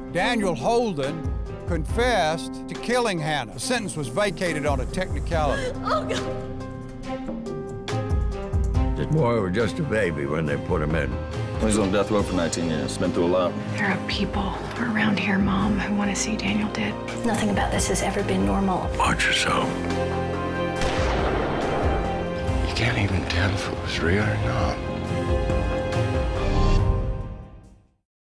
Daniel Holden confessed to killing Hannah. The sentence was vacated on a technicality. Oh, God. The boy was just a baby when they put him in. He's on death row for 19 years. Been through a lot. There are people around here, Mom, who want to see Daniel dead. Nothing about this has ever been normal. Watch yourself. You can't even tell if it was real or not.